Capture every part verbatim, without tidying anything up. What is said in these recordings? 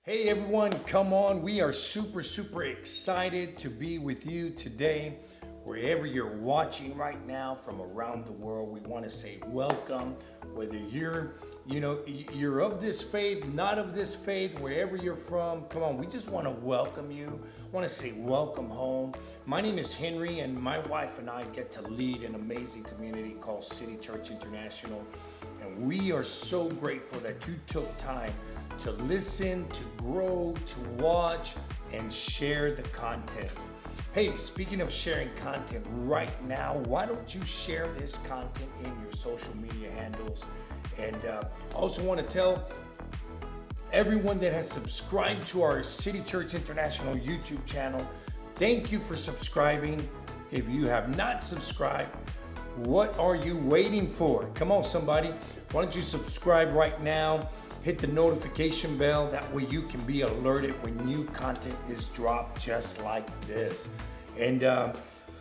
Hey everyone, come on. We are super, super excited to be with you today. Wherever you're watching right now from around the world, we want to say welcome. Whether you're, you know, you're of this faith, not of this faith, wherever you're from, come on. We just want to welcome you. Want to say welcome home. My name is Henry, and my wife and I get to lead an amazing community called City Church International. And we are so grateful that you took time to listen, to grow, to watch, and share the content. Hey, speaking of sharing content right now, why don't you share this content in your social media handles? And uh, I also want to tell everyone that has subscribed to our City Church International YouTube channel, thank you for subscribing. If you have not subscribed, what are you waiting for? Come on, somebody. Why don't you subscribe right now? Hit the notification bell. That way you can be alerted when new content is dropped just like this. And uh,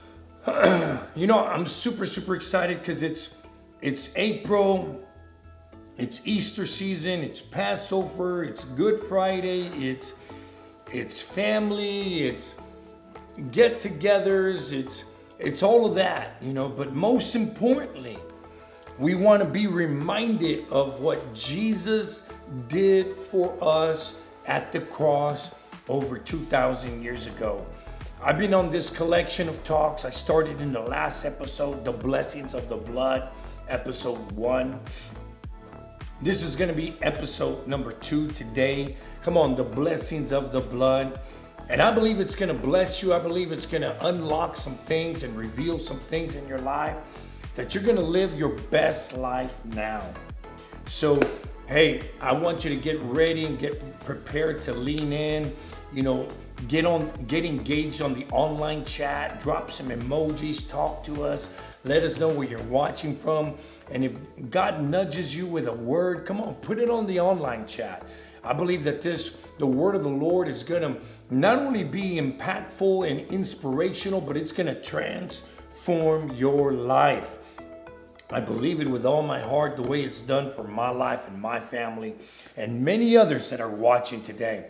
you know, I'm super, super excited because it's it's April. It's Easter season. It's Passover. It's Good Friday. It's it's family. It's get-togethers. It's it's all of that, you know. But most importantly, we want to be reminded of what Jesus did for us at the cross over two thousand years ago. I've been on this collection of talks. I started in the last episode, The Blessings of the Blood, episode one. This is going to be episode number two today. Come on, The Blessings of the Blood. And I believe it's going to bless you. I believe it's going to unlock some things and reveal some things in your life that you're going to live your best life now. So, hey, I want you to get ready and get prepared to lean in, you know, get on, get engaged on the online chat, drop some emojis, talk to us, let us know where you're watching from. And if God nudges you with a word, come on, put it on the online chat. I believe that this, the word of the Lord is going to not only be impactful and inspirational, but it's going to transform your life. I believe it with all my heart, the way it's done for my life and my family and many others that are watching today.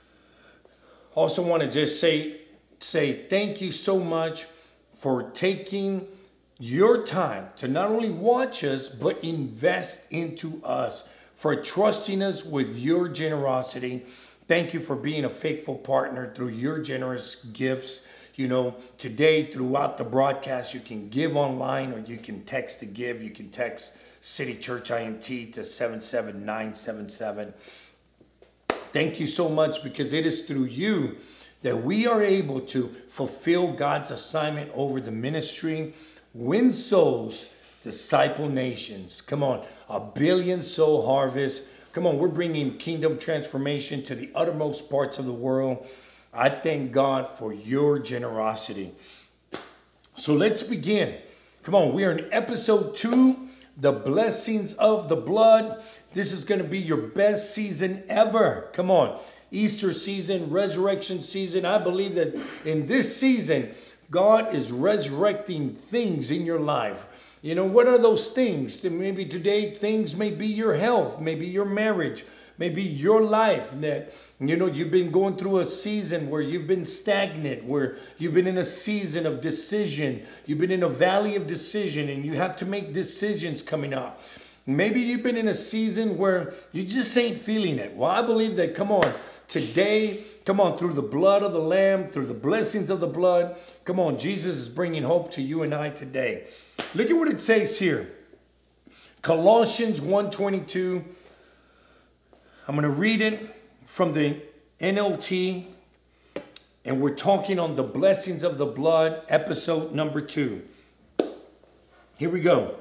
Also want to just say, say thank you so much for taking your time to not only watch us, but invest into us, for trusting us with your generosity. Thank you for being a faithful partner through your generous gifts. You know, today throughout the broadcast, you can give online or you can text to give. You can text City Church I N T to seven seven nine seven seven. Thank you so much, because it is through you that we are able to fulfill God's assignment over the ministry, win souls, disciple nations. Come on, a billion soul harvest. Come on, we're bringing kingdom transformation to the uttermost parts of the world. I thank God for your generosity. So let's begin. Come on, we are in episode two, The Blessings of the Blood. This is going to be your best season ever. Come on, Easter season, resurrection season. I believe that in this season, God is resurrecting things in your life. You know, what are those things? Maybe today things may be your health, maybe your marriage, maybe your life that, you know, you've been going through a season where you've been stagnant, where you've been in a season of decision. You've been in a valley of decision and you have to make decisions coming up. Maybe you've been in a season where you just ain't feeling it. Well, I believe that, come on, today, come on, through the blood of the Lamb, through the blessings of the blood, come on, Jesus is bringing hope to you and I today. Look at what it says here. Colossians one twenty-two. I'm going to read it from the N L T, and we're talking on the blessings of the blood, episode number two. Here we go.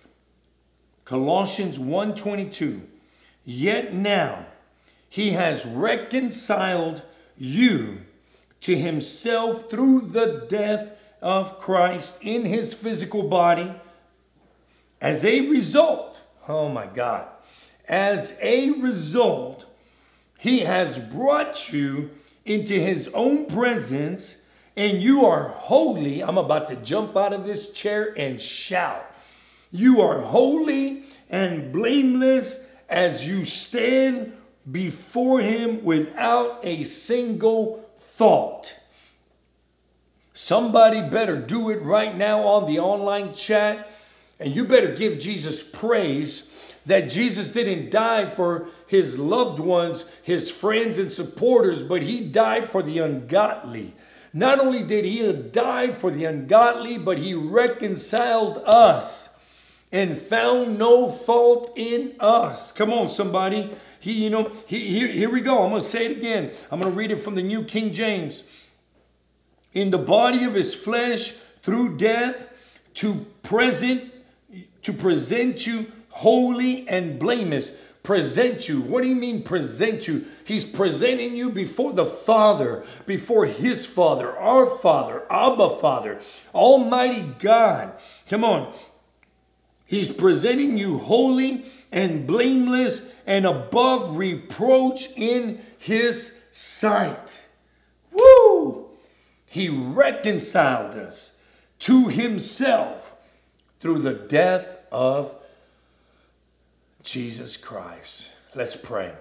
Colossians one twenty-two. Yet now he has reconciled you to himself through the death of Christ in his physical body. As a result, oh my God, as a result, he has brought you into his own presence, and you are holy. I'm about to jump out of this chair and shout. You are holy and blameless as you stand before him without a single fault. Somebody better do it right now on the online chat. And you better give Jesus praise that Jesus didn't die for his loved ones, his friends and supporters, but he died for the ungodly. Not only did he die for the ungodly, but he reconciled us and found no fault in us. Come on, somebody. He, you know, he, here, here we go. I'm going to say it again. I'm going to read it from the New King James. In the body of his flesh, through death, to present, to present you holy and blameless. Present you. What do you mean present you? He's presenting you before the Father, before his Father, our Father, Abba Father, Almighty God. Come on. He's presenting you holy and blameless and above reproach in his sight. Woo! He reconciled us to himself through the death of Jesus Christ. Let's pray.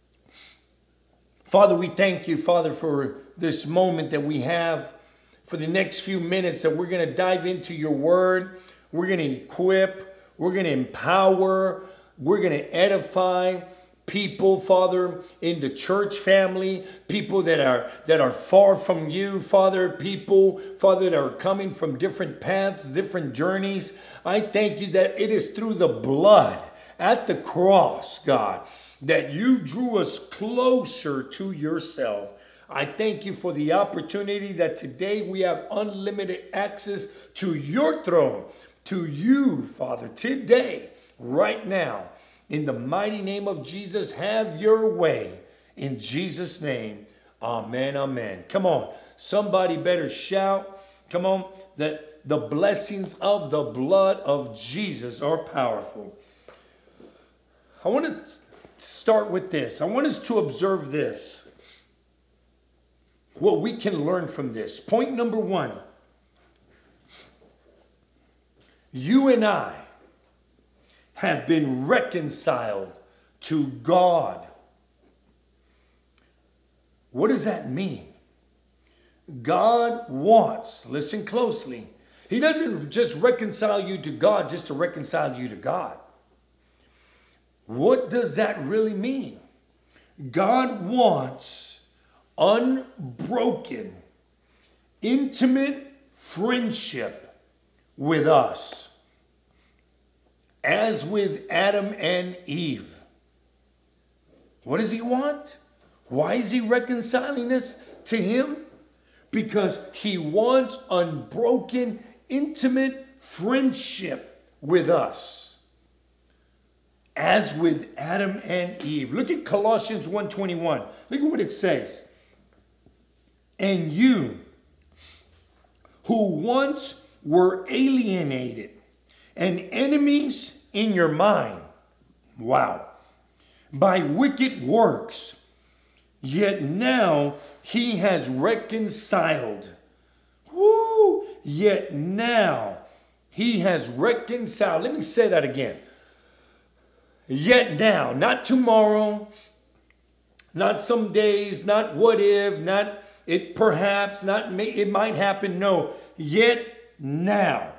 Father, we thank you, Father, for this moment that we have, for the next few minutes that we're going to dive into your word. We're going to equip, we're going to empower, we're going to edify people, Father, in the church family, people that are that are far from you, Father, people, Father, that are coming from different paths, different journeys. I thank you that it is through the blood at the cross, God, that you drew us closer to yourself. I thank you for the opportunity that today we have unlimited access to your throne, to you, Father, today, right now. In the mighty name of Jesus, have your way. In Jesus' name, amen, amen. Come on, somebody better shout. Come on, that the blessings of the blood of Jesus are powerful. I want to start with this. I want us to observe this. What we can learn from this. Point number one. You and I have been reconciled to God. What does that mean? God wants, listen closely, he doesn't just reconcile you to God just to reconcile you to God. What does that really mean? God wants unbroken, intimate friendship with us. As with Adam and Eve. What does he want? Why is he reconciling us to him? Because he wants unbroken, intimate friendship with us. As with Adam and Eve. Look at Colossians one twenty-one. Look at what it says. And you, who once were alienated and enemies in your mind, wow, by wicked works, yet now he has reconciled. Woo! Yet now he has reconciled. Let me say that again. Yet now, not tomorrow, not some days, not what if, not it perhaps, not may, it might happen. No, yet now.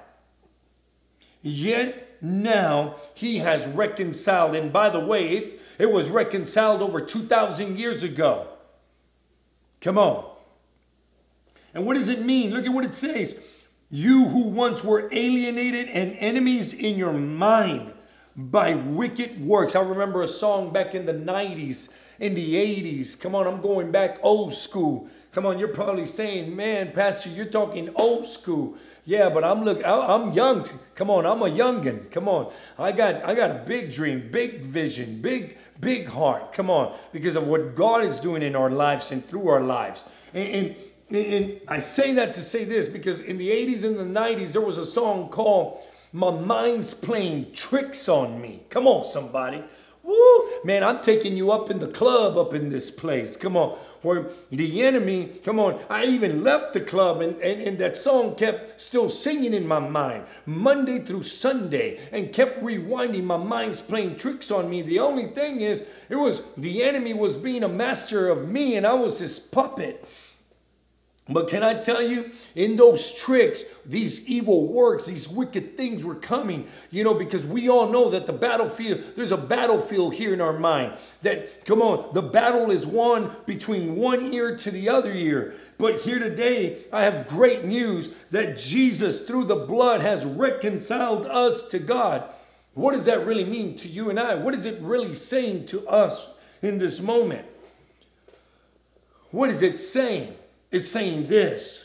Yet now he has reconciled. And by the way, it, it was reconciled over two thousand years ago. Come on. And what does it mean? Look at what it says. You who once were alienated and enemies in your mind by wicked works. I remember a song back in the nineties, in the eighties. Come on, I'm going back old school. Come on, you're probably saying, man, Pastor, you're talking old school. Yeah, but I'm look, I'm young. Come on, I'm a youngin. Come on, I got, I got a big dream, big vision, big, big heart. Come on, because of what God is doing in our lives and through our lives. And, and, and I say that to say this because in the eighties and the nineties there was a song called "My Mind's Playing Tricks on Me." Come on, somebody. Woo! Man, I'm taking you up in the club up in this place. Come on. Where the enemy, come on, I even left the club and, and, and that song kept still singing in my mind Monday through Sunday and kept rewinding. My mind's playing tricks on me. The only thing is, it was the enemy was being a master of me and I was his puppet. But can I tell you, in those tricks, these evil works, these wicked things were coming, you know, because we all know that the battlefield, there's a battlefield here in our mind. That, come on, the battle is won between one ear to the other ear. But here today, I have great news that Jesus, through the blood, has reconciled us to God. What does that really mean to you and I? What is it really saying to us in this moment? What is it saying? It's saying this: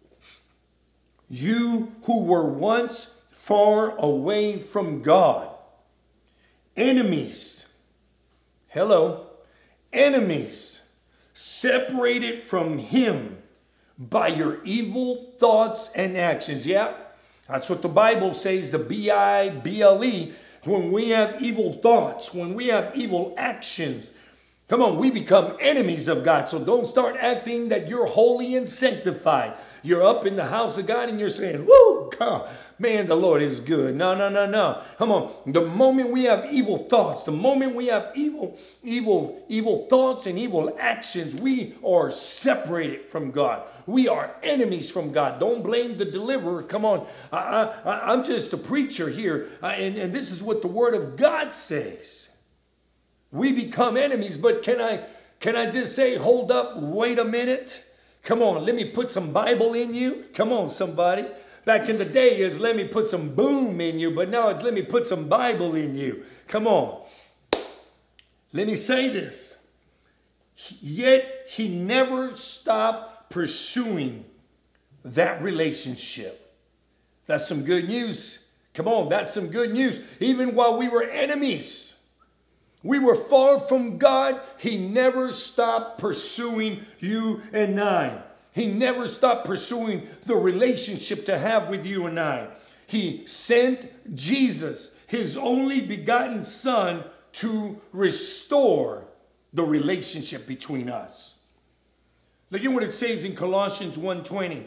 you who were once far away from God, enemies, hello, enemies, separated from Him by your evil thoughts and actions. Yeah, that's what the Bible says, the B I B L E. When we have evil thoughts, when we have evil actions, come on, we become enemies of God. So don't start acting that you're holy and sanctified. You're up in the house of God and you're saying, woo, God, man, the Lord is good. No, no, no, no. Come on. The moment we have evil thoughts, the moment we have evil, evil, evil thoughts and evil actions, we are separated from God. We are enemies from God. Don't blame the deliverer. Come on. I, I, I'm just a preacher here. I, and, and this is what the Word of God says. We become enemies, but can I can I just say, hold up, wait a minute. Come on, let me put some Bible in you. Come on, somebody. Back in the day is let me put some boom in you, but now it's let me put some Bible in you. Come on. Let me say this. Yet he never stopped pursuing that relationship. That's some good news. Come on, that's some good news. Even while we were enemies, we were far from God, He never stopped pursuing you and I. He never stopped pursuing the relationship to have with you and I. He sent Jesus, His only begotten Son, to restore the relationship between us. Look at what it says in Colossians one twenty.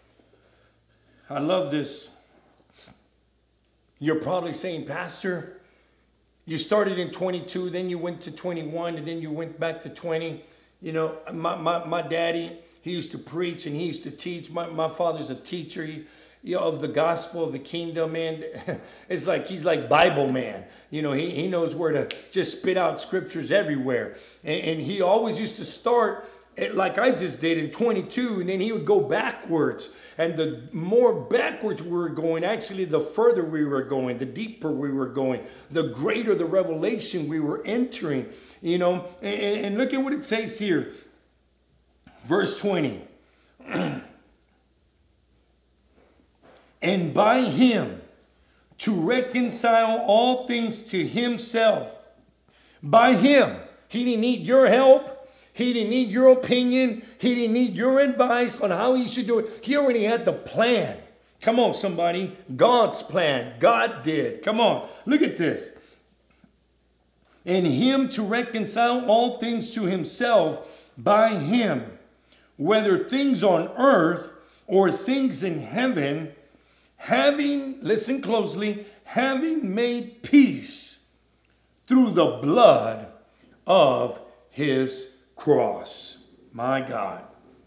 I love this. You're probably saying, Pastor, you started in twenty-two, then you went to twenty-one, and then you went back to twenty. You know, my, my, my daddy, he used to preach and he used to teach. My, my father's a teacher he, you know, of the gospel of the kingdom, man. It's like he's like Bible man. You know, he, he knows where to just spit out scriptures everywhere. And, and he always used to start like I just did in twenty-two, and then he would go backwards. And the more backwards we were going, actually the further we were going, the deeper we were going, the greater the revelation we were entering, you know. And, and look at what it says here. Verse twenty. And by Him to reconcile all things to Himself. By Him. He didn't need your help. He didn't need your opinion. He didn't need your advice on how he should do it. He already had the plan. Come on, somebody. God's plan. God did. Come on. Look at this. And Him to reconcile all things to Himself by Him, whether things on earth or things in heaven, having, listen closely, having made peace through the blood of His cross. My God.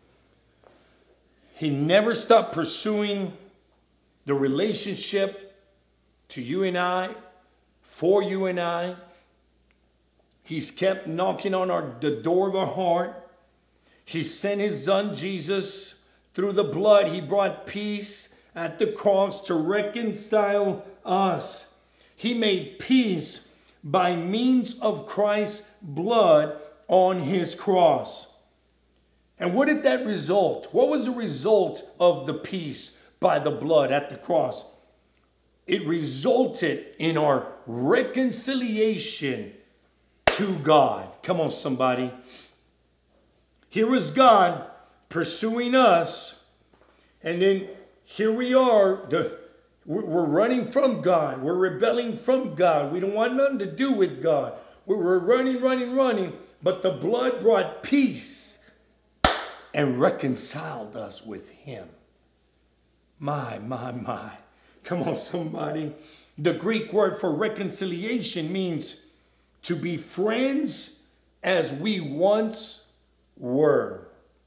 He never stopped pursuing the relationship to you and I, for you and I. He's kept knocking on our, the door of our heart. He sent His Son Jesus. Through the blood, He brought peace at the cross to reconcile us. He made peace by means of Christ's blood on His cross. And what did that result? What was the result of the peace by the blood at the cross? It resulted in our reconciliation to God. Come on, somebody. Here was God pursuing us, and then here we are. The, we're running from God. We're rebelling from God. We don't want nothing to do with God. We were running, running, running, but the blood brought peace and reconciled us with him. My, my, my. Come on, somebody. The Greek word for reconciliation means to be friends as we once were.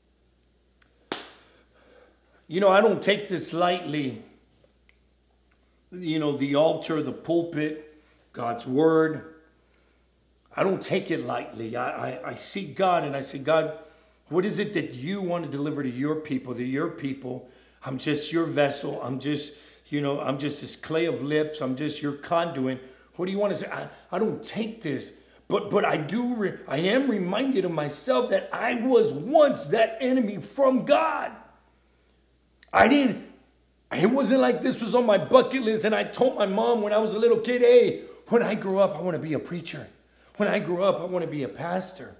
You know, I don't take this lightly. You know, the altar, the pulpit, God's word. I don't take it lightly. I, I, I seek God and I say, God, what is it that you want to deliver to your people, to your people? I'm just your vessel. I'm just, you know, I'm just this clay of lips. I'm just your conduit. What do you want to say? I, I don't take this. But but I do, re, I am reminded of myself that I was once that enemy from God. I didn't, it wasn't like this was on my bucket list and I told my mom when I was a little kid, hey, when I grow up, I want to be a preacher. When I grow up, I want to be a pastor.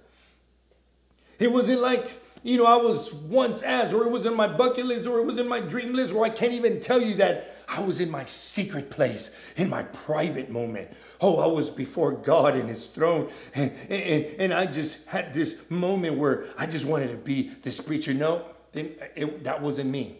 It wasn't like, you know, I was once asked, or it was in my bucket list, or it was in my dream list, or I can't even tell you that I was in my secret place, in my private moment. Oh, I was before God in his throne. And, and, and I just had this moment where I just wanted to be this preacher. No, it, it, that wasn't me.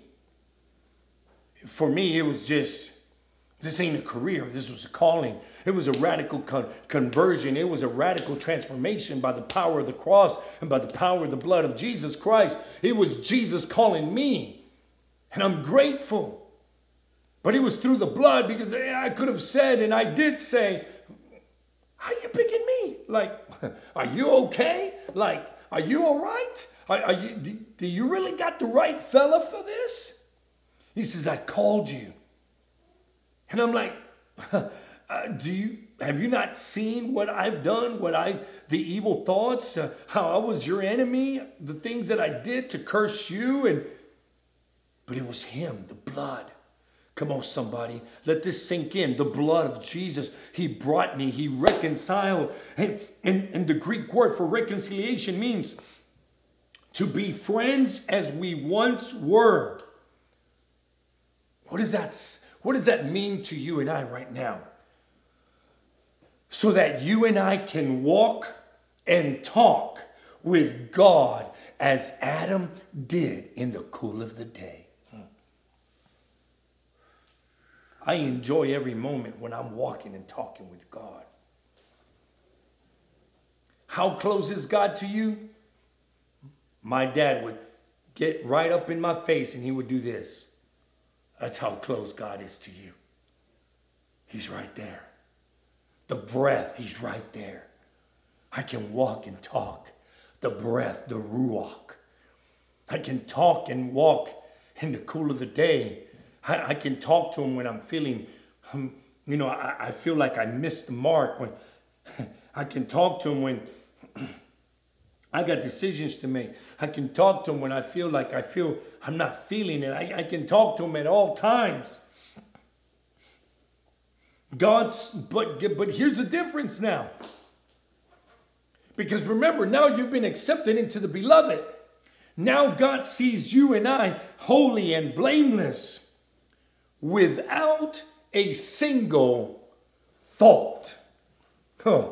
For me, it was just, this ain't a career. This was a calling. It was a radical con- conversion. It was a radical transformation by the power of the cross and by the power of the blood of Jesus Christ. It was Jesus calling me. And I'm grateful. But it was through the blood, because I could have said, and I did say, how are you picking me? Like, are you okay? Like, are you all right? Are, are you, do, do you really got the right fella for this? He says, I called you. And I'm like, uh, do you, have you not seen what I've done? What I, the evil thoughts, uh, how I was your enemy, the things that I did to curse you. And, but it was him, the blood. Come on, somebody, let this sink in. The blood of Jesus, he brought me, he reconciled. And, and, and the Greek word for reconciliation means to be friends as we once were. What does that, what does that mean to you and I right now? So that you and I can walk and talk with God as Adam did in the cool of the day. I enjoy every moment when I'm walking and talking with God. How close is God to you? My dad would get right up in my face and he would do this. That's how close God is to you. He's right there. The breath, he's right there. I can walk and talk. The breath, the ruach. I can talk and walk in the cool of the day. I, I can talk to him when I'm feeling, um, you know, I, I feel like I missed the mark. When I can talk to him when I got decisions to make. I can talk to him when I feel like I feel I'm not feeling it. I, I can talk to him at all times. God's, but, but here's the difference now. Because remember, now you've been accepted into the beloved. Now God sees you and I holy and blameless, without a single fault. Huh.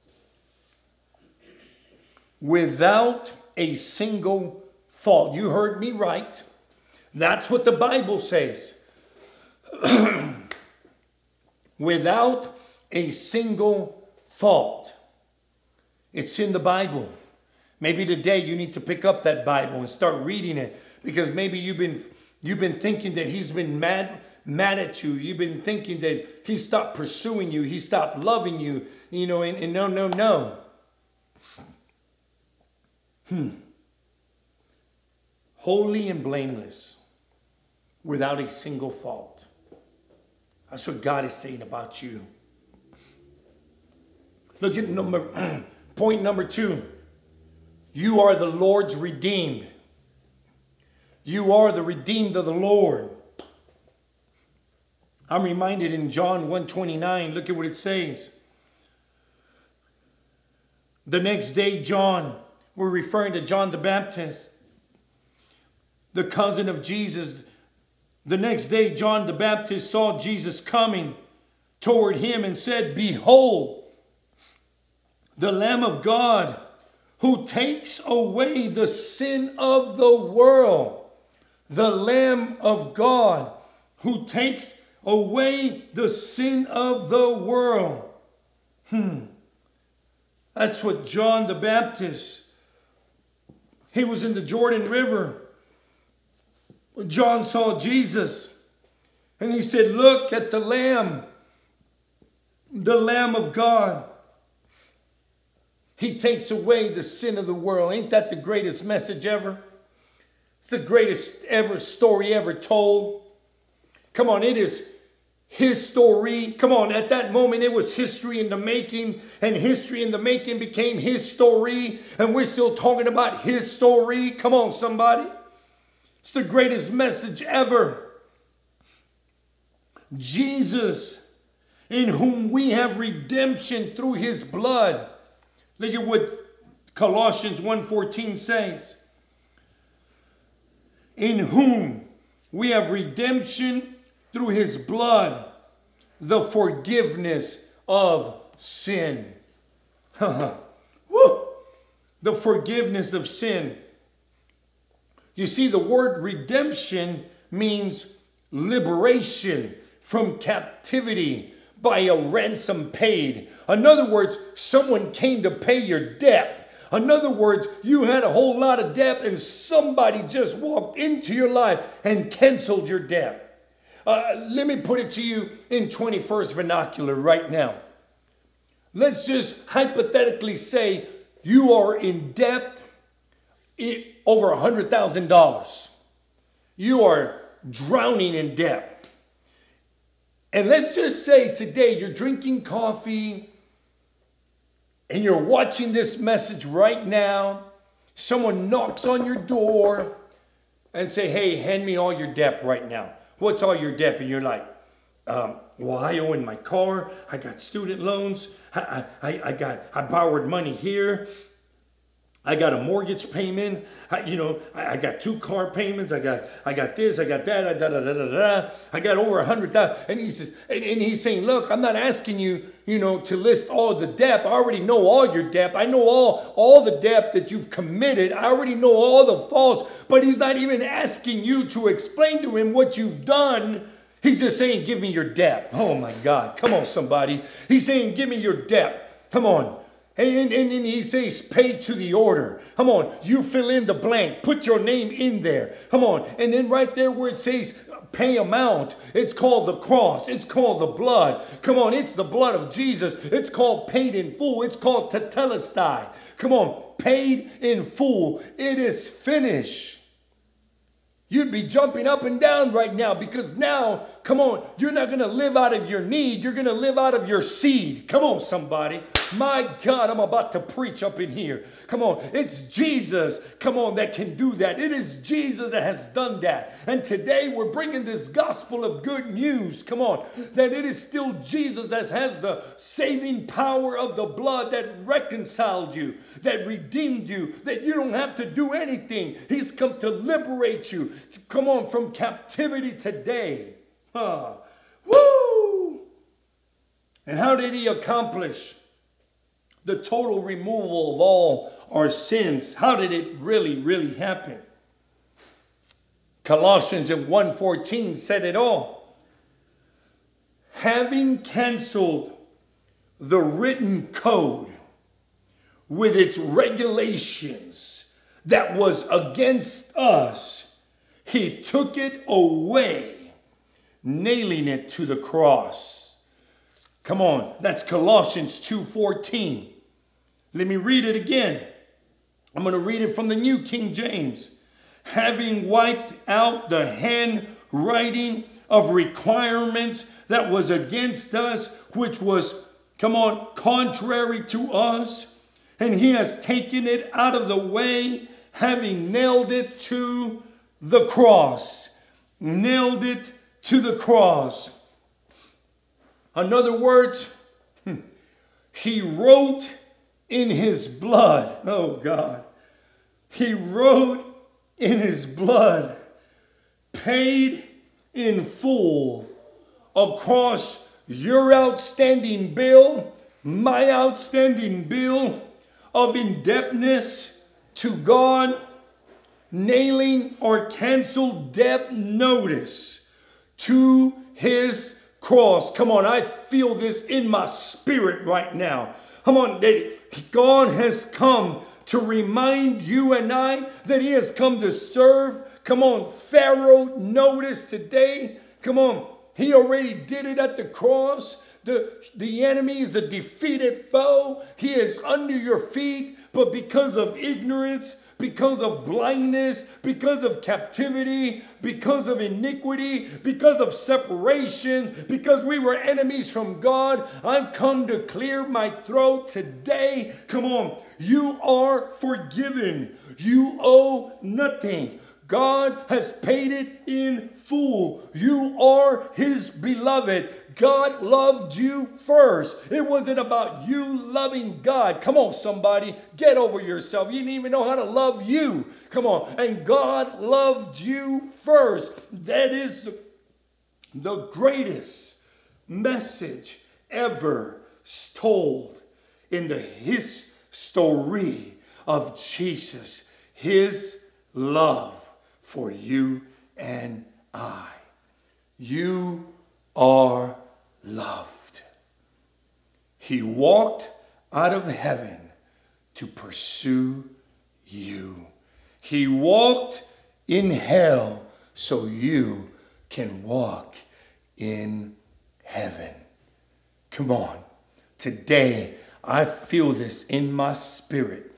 Without a single fault. You heard me right. That's what the Bible says. Without a single fault. It's in the Bible. Maybe today you need to pick up that Bible and start reading it, because maybe you've been you've been thinking that he's been mad mad at you. You've been thinking that he stopped pursuing you. He stopped loving you. You know, and, and no, no, no. Hmm. Holy and blameless, without a single fault. That's what God is saying about you. Look at number point number two. You are the Lord's redeemed. You are the redeemed of the Lord. I'm reminded in John one twenty-nine, look at what it says. The next day, John, we're referring to John the Baptist, the cousin of Jesus. The next day, John the Baptist saw Jesus coming toward him and said, "Behold, the Lamb of God who takes away the sin of the world. The Lamb of God who takes away the sin of the world. Hmm. That's what John the Baptist, he was in the Jordan River. John saw Jesus and he said, look at the Lamb, the Lamb of God. He takes away the sin of the world. Ain't that the greatest message ever? It's the greatest ever story ever told. Come on, it is his story. Come on, at that moment it was history in the making, and history in the making became his story, and we're still talking about his story. Come on, somebody. It's the greatest message ever. Jesus, in whom we have redemption through his blood. Look at what Colossians one fourteen says. In whom we have redemption through his blood, the forgiveness of sin. Woo! The forgiveness of sin. You see, the word redemption means liberation from captivity by a ransom paid. In other words, someone came to pay your debt. In other words, you had a whole lot of debt and somebody just walked into your life and canceled your debt. Uh, let me put it to you in twenty-first vernacular right now. Let's just hypothetically say you are in debt over one hundred thousand dollars. You are drowning in debt. And let's just say today you're drinking coffee and you're watching this message right now. Someone knocks on your door and say, hey, hand me all your debt right now. What's all your debt? And you're like, um, well, I owe in my car. I got student loans. I, I, I got, I borrowed money here. I got a mortgage payment. I, you know, I, I got two car payments. I got, I got this. I got that. I, da, da, da, da, da. I got over a hundred thousand. And he says, and, and he's saying, look, I'm not asking you, you know, to list all the debt. I already know all your debt. I know all, all the debt that you've committed. I already know all the faults. But he's not even asking you to explain to him what you've done. He's just saying, give me your debt. Oh my God. Come on, somebody. He's saying, give me your debt. Come on. And, and, and he says, pay to the order. Come on, you fill in the blank. Put your name in there. Come on. And then right there where it says pay amount, it's called the cross. It's called the blood. Come on, it's the blood of Jesus. It's called paid in full. It's called tetelestai. Come on, paid in full. It is finished. You'd be jumping up and down right now because now, come on, you're not going to live out of your need. You're going to live out of your seed. Come on, somebody. My God, I'm about to preach up in here. Come on, it's Jesus, come on, that can do that. It is Jesus that has done that. And today we're bringing this gospel of good news, come on, that it is still Jesus that has the saving power of the blood that reconciled you, that redeemed you, that you don't have to do anything. He's come to liberate you. Come on, from captivity today. Huh. Woo! And how did he accomplish the total removal of all our sins? How did it really, really happen? Colossians one fourteen said it all. Having canceled the written code with its regulations that was against us, he took it away, nailing it to the cross. Come on, that's Colossians two fourteen. Let me read it again. I'm going to read it from the New King James. Having wiped out the handwriting of requirements that was against us, which was, come on, contrary to us, and he has taken it out of the way, having nailed it to the cross. Nailed it to the cross. In other words, he wrote in his blood. Oh God. He wrote in his blood, paid in full across your outstanding bill my outstanding bill of indebtedness to God, nailing or cancel debt notice to his cross. Come on, I feel this in my spirit right now. Come on, God has come to remind you and I that he has come to serve. Come on, Pharaoh, notice today. Come on, he already did it at the cross. The, the enemy is a defeated foe. He is under your feet, but because of ignorance, because of blindness, because of captivity, because of iniquity, because of separation, because we were enemies from God, I've come to clear my throat today. Come on, you are forgiven. You owe nothing. God has paid it in full. You are his beloved. God loved you first. It wasn't about you loving God. Come on, somebody. Get over yourself. You didn't even know how to love you. Come on. And God loved you first. That is the, the greatest message ever told in the his story of Jesus. His love for you and I. You are loved. He walked out of heaven to pursue you. He walked in hell so you can walk in heaven. Come on. Today, I feel this in my spirit.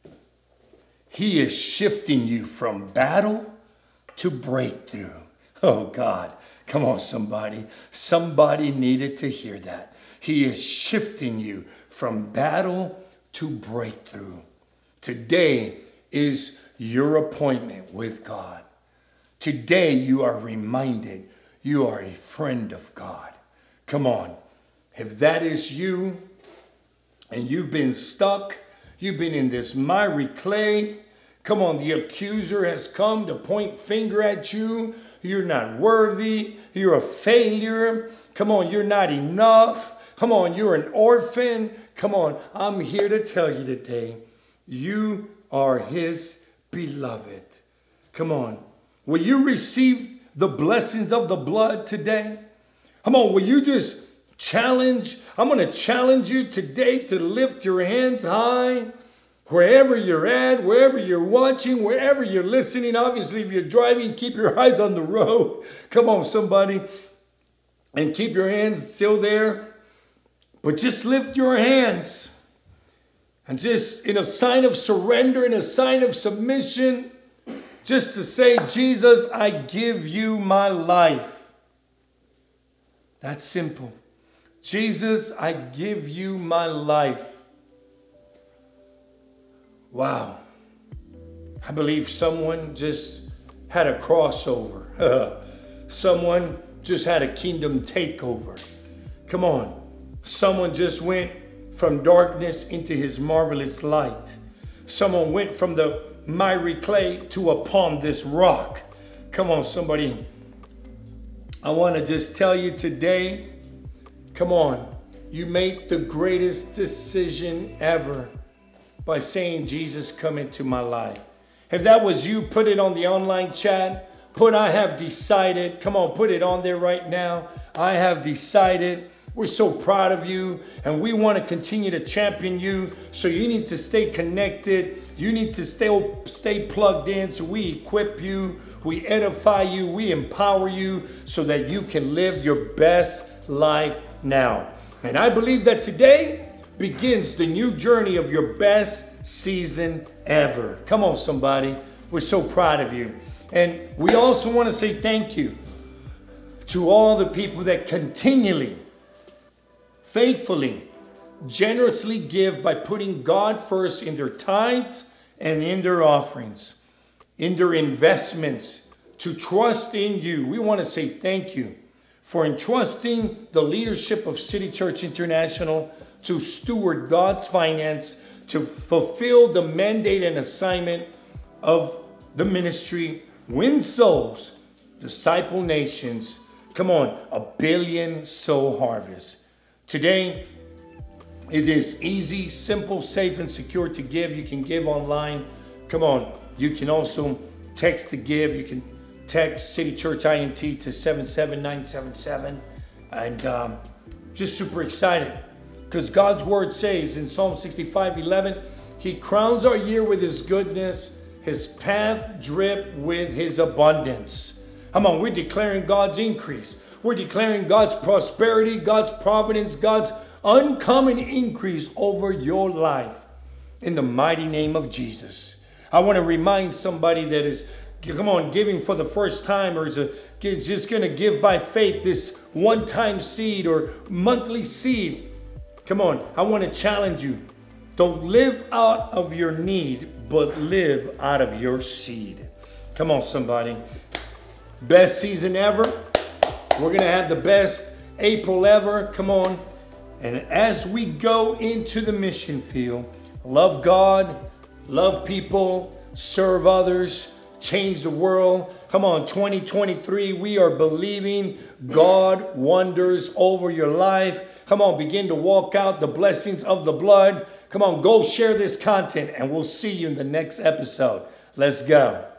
He is shifting you from battle to breakthrough. Oh God, come on somebody. Somebody needed to hear that. He is shifting you from battle to breakthrough. Today is your appointment with God. Today you are reminded you are a friend of God. Come on. If that is you and you've been stuck, you've been in this miry clay, come on, the accuser has come to point finger at you. You're not worthy. You're a failure. Come on, you're not enough. Come on, you're an orphan. Come on, I'm here to tell you today, you are his beloved. Come on, will you receive the blessings of the blood today? Come on, will you just challenge? I'm going to challenge you today to lift your hands high. Wherever you're at, wherever you're watching, wherever you're listening. Obviously, if you're driving, keep your eyes on the road. Come on, somebody. And keep your hands still there. But just lift your hands. And just in a sign of surrender, in a sign of submission, just to say, Jesus, I give you my life. That's simple. Jesus, I give you my life. Wow. I believe someone just had a crossover. Someone just had a kingdom takeover. Come on. Someone just went from darkness into his marvelous light. Someone went from the miry clay to upon this rock. Come on, somebody. I want to just tell you today, come on, you make the greatest decision ever by saying, Jesus, come into my life. If that was you, put it on the online chat. Put, I have decided. Come on, put it on there right now. I have decided. We're so proud of you, and we want to continue to champion you. So you need to stay connected. You need to stay, stay plugged in. So we equip you, we edify you, we empower you so that you can live your best life now. And I believe that today begins the new journey of your best season ever. Come on, somebody. We're so proud of you. And we also want to say thank you to all the people that continually, faithfully, generously give by putting God first in their tithes and in their offerings, in their investments, to trust in you. We want to say thank you for entrusting the leadership of City Church International to steward God's finance, to fulfill the mandate and assignment of the ministry, win souls, disciple nations. Come on, a billion soul harvest. Today, It is easy, simple, safe, and secure to give. You can give online. Come on. You can also text to give. You can text City Church I N T to seven seven nine seven seven. And um, just super excited because God's word says in Psalm sixty-five eleven, He crowns our year with His goodness. His path drip with His abundance. Come on, we're declaring God's increase. We're declaring God's prosperity, God's providence, God's uncommon increase over your life in the mighty name of Jesus. I want to remind somebody that is, come on, giving for the first time or is, a, is just going to give by faith this one-time seed or monthly seed. Come on, I want to challenge you. Don't live out of your need, but live out of your seed. Come on, somebody. Best season ever. We're going to have the best April ever. Come on. And as we go into the mission field, love God, love people, serve others, change the world. Come on, twenty twenty-three, we are believing God wonders over your life. Come on, begin to walk out the blessings of the blood. Come on, go share this content and we'll see you in the next episode. Let's go.